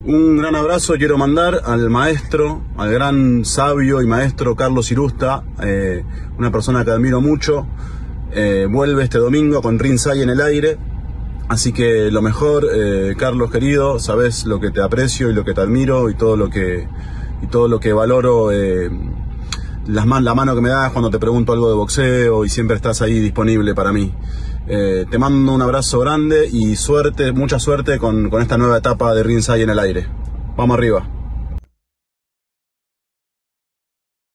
Un gran abrazo quiero mandar al maestro, al gran sabio y maestro Carlos Irusta, una persona que admiro mucho. Vuelve este domingo con Ringside en el aire, así que lo mejor, Carlos querido, sabes lo que te aprecio y lo que te admiro y todo lo que valoro, la mano que me das cuando te pregunto algo de boxeo y siempre estás ahí disponible para mí. Te mando un abrazo grande y suerte, mucha suerte con esta nueva etapa de Ringside en el aire. Vamos arriba.